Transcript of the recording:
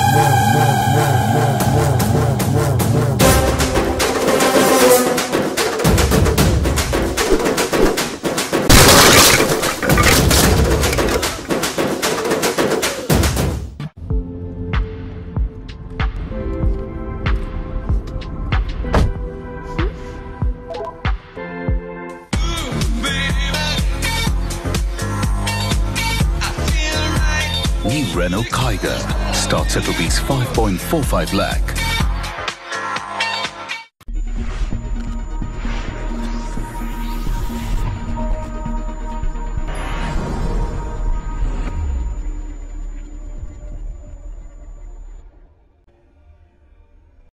New Renault Kiger starts at rupees 5.45 lakh.